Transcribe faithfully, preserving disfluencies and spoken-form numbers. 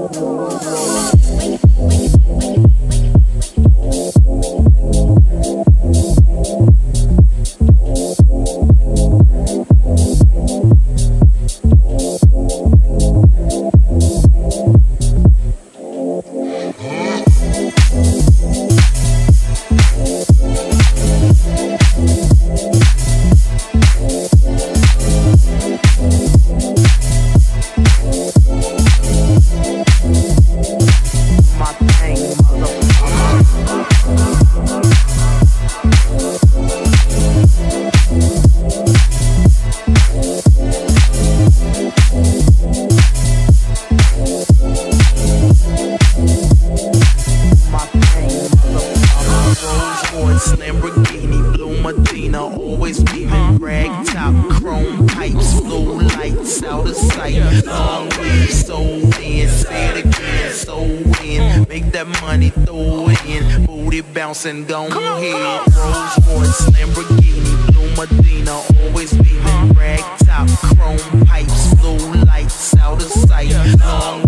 Lamborghini, blue Medina, always beaming, rag top, chrome pipes, blue lights out of sight. Long weed, so in, say it again, so in, make that money, throw it in, booty bouncing, go ahead. Rolls Royce, Lamborghini, blue Medina, always beaming, rag top, chrome pipes, blue lights out of sight. Long